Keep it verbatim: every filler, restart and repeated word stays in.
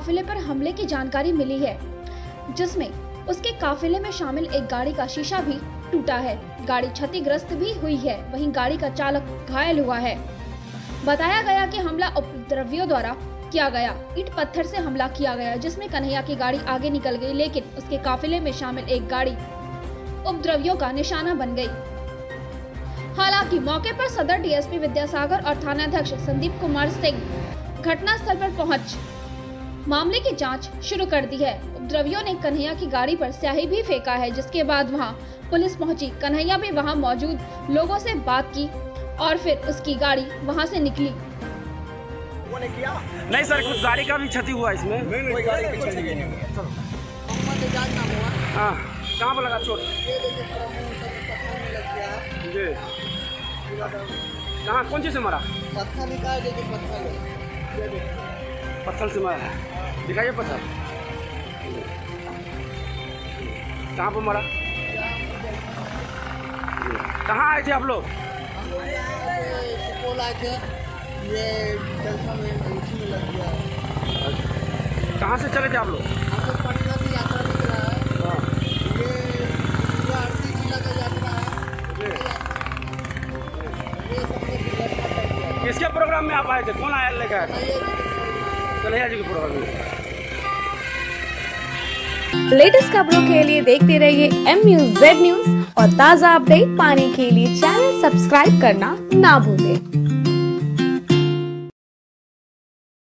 काफिले पर हमले की जानकारी मिली है, जिसमें उसके काफिले में शामिल एक गाड़ी का शीशा भी टूटा है। गाड़ी क्षतिग्रस्त भी हुई है, वहीं गाड़ी का चालक घायल हुआ है। बताया गया कि हमला उपद्रवियों द्वारा किया गया। ईंट पत्थर से हमला किया गया, जिसमें कन्हैया की गाड़ी आगे निकल गई, लेकिन उसके काफिले में शामिल एक गाड़ी उपद्रवियों का निशाना बन गई। हालांकि मौके पर सदर डीएसपी विद्यासागर और थानाध्यक्ष संदीप कुमार सिंह घटनास्थल पर पहुंच मामले की जांच शुरू कर दी है। उपद्रवियों ने कन्हैया की गाड़ी पर स्याही भी फेंका है, जिसके बाद वहां पुलिस पहुंची। कन्हैया भी वहां मौजूद लोगों से बात की और फिर उसकी गाड़ी वहां से निकली। किया? नहीं सर, कुछ गाड़ी का भी क्षति हुआ इसमें। नहीं नहीं, कोई गाड़ी की क्षति नहीं हुआ। हाँ, कहाँ पर लगा चोट? जी, कहाँ, कौन चीज़ से मारा? पत्थर निकाल दे, पत्थर पत्थर से मारा है। दिखाइए पत्थर कहाँ पर मारा? कहाँ आए थे आप लोग? सुपौल आए थे, ये जलसा में उसी में लग गया। कहाँ से चले थे आप लोग? हम लोग पटना से यात्रा निकला है। ये पूरा अड़ती जिला का यात्रा है। ये सब कुछ किसके प्रोग्राम में आप आए थे? कौन आया लेकर? कन्हैया जी के प्रोग्राम में। लेटेस्ट खबरों के लिए देखते रहिए एम न्यूज़ जेड न्यूज़ और ताज़ा अपडेट पाने के लिए चैनल सब्सक्राइब करना ना भूलें।